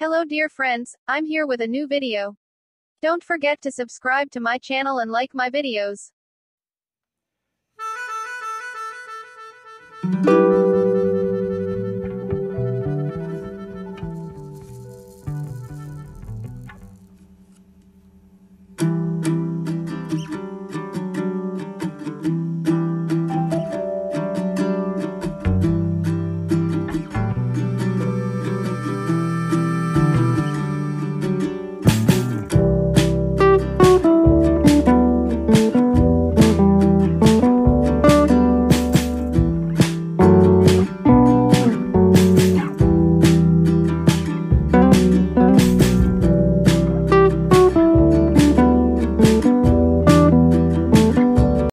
Hello dear friends, I'm here with a new video. Don't forget to subscribe to my channel and like my videos.